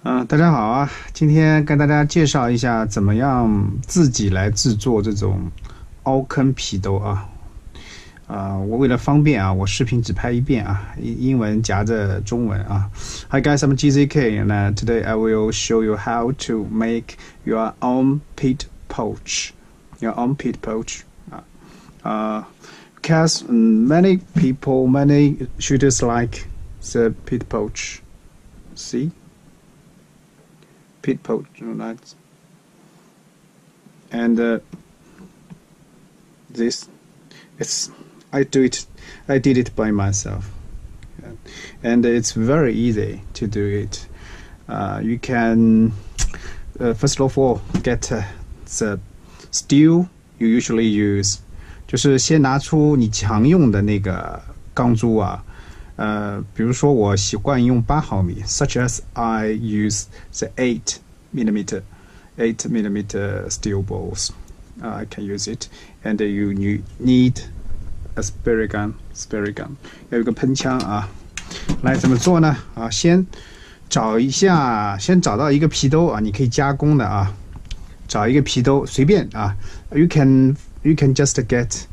大家好啊！今天跟大家介绍一下怎么样自己来制作这种凹坑皮兜啊。我为了方便啊，我视频只拍一遍啊，英文夹着中文啊。Hi guys, I'm GZK, and today I will show you how to make your armpit pouch. Your armpit pouch. Because many people, many shooters like the pit pouch. See? Pit pouch, right? And this, I did it by myself, and it's very easy to do it. You can first of all get the steel you usually use， 就是先拿出你常用的那个钢珠啊。比如说我习惯用8毫米 ，such as I use the 8mm steel balls. I can use it, and you need a spray gun. 要有个喷枪啊。来怎么做呢？先找到一个皮兜啊，你可以加工的啊。找一个皮兜，随便啊。You can just get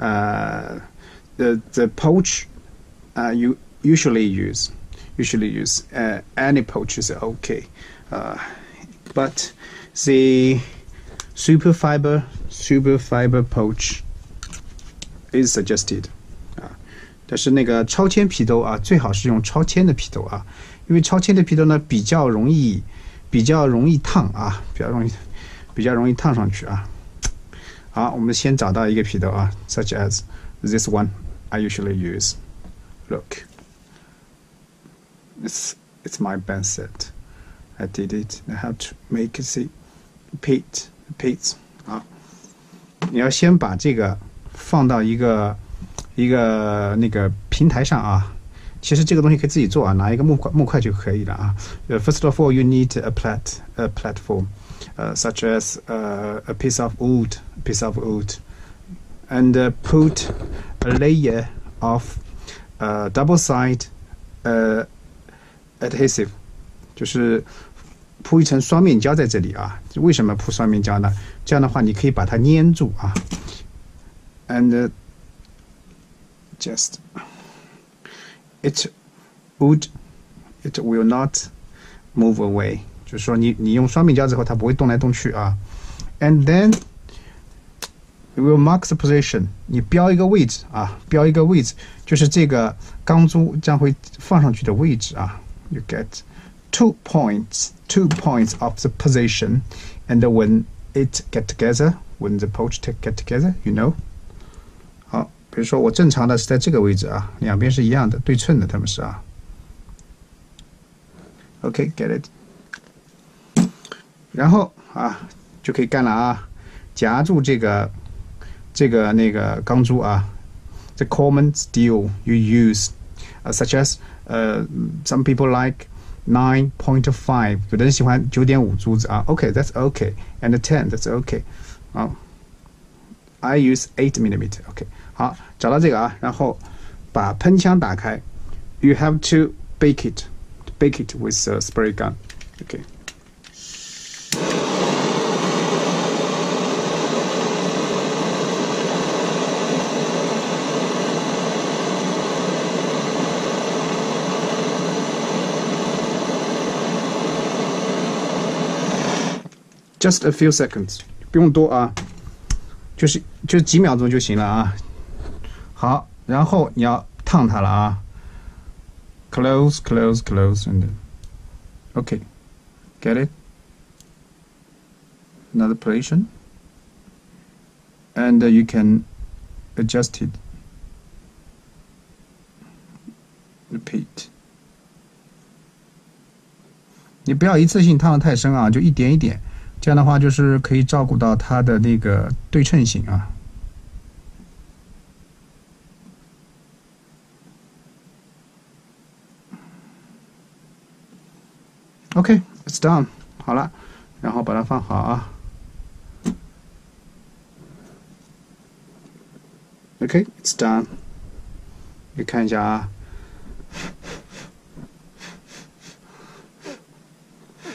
the pouch you usually use any pouch is okay, but the super fiber pouch is suggested 但是那个超铅皮兜啊，最好是用超铅的皮兜啊，因为超铅的皮兜呢比较容易烫啊，比较容易烫上去啊。好，我们先找到一个皮兜啊 ，such as this one I usually use. Look, it's my band set. I did it. I have to make the pits. 啊，你要先把这个放到一个那个平台上啊。其实这个东西可以自己做啊，拿一个木块就可以了啊。First of all, you need a platform, such as a piece of wood, and put a layer of double side adhesive, 就是铺一层双面胶在这里啊。为什么铺双面胶呢？这样的话你可以把它粘住啊。And just it will not move away， 就是说你用双面胶之后它不会动来动去啊。And then you will mark the position， 你标一个位置啊，就是这个钢珠将会放上去的位置啊。You get two points of the position, and when it get together, when the pouch get together, you know。好，比如说我正常的是在这个位置啊，两边是一样的，对称的，它们是啊。OK, get it。然后啊，就可以干了啊，夹住这个那个钢珠啊 ，the common steel you use, such as some people like 9.5， 有的人喜欢9.5珠子啊。OK, that's okay, and 10, that's okay。好 ，I use 8mm。OK， 好，找到这个啊，然后把喷枪打开。You have to bake it with a spray gun。OK。Just a few seconds， 不用多啊，就是几秒钟就行了啊。好，然后你要烫它了啊。Close, and OK, get it? Another position, and you can adjust it. Repeat. 你不要一次性烫得太深啊，就一点一点。这样的话，就是可以照顾到它的那个对称性啊。OK, it's done. 好了，然后把它放好啊。OK, it's done. 你看一下啊。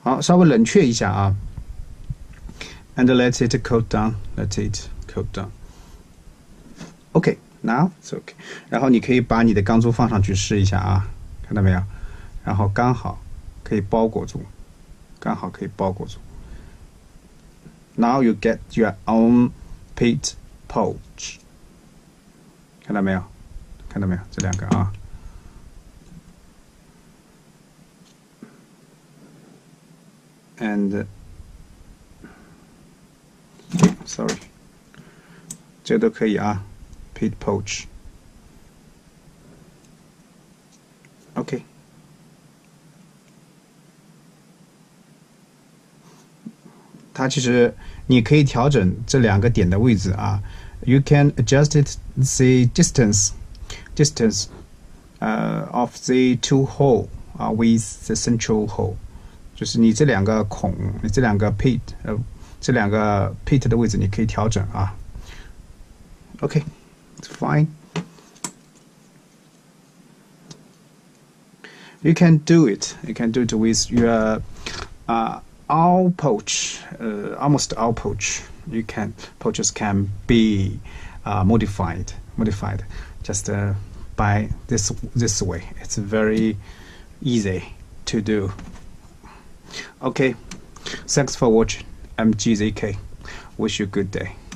好，稍微冷却一下啊。And let it cool down. Let it cool down. OK, now it's OK. 然后你可以把你的钢珠放上去试一下啊，看到没有？然后刚好可以包裹住，刚好可以包裹住。Now you get your own peat pouch. 看到没有？看到没有？这两个啊。And sorry， 这个都可以啊 ，peat pouch。OK， 它其实你可以调整这两个点的位置啊。You can adjust it the distance of the two hole with the central hole。就是你这两个孔，你这两个 pit 的位置，你可以调整啊。OK, it's fine. You can do it. You can do it with your owl pouch. Almost all pouch. Pouches can be modified just by this way. It's very easy to do. Okay, thanks for watching. I'm GZK. Wish you a good day.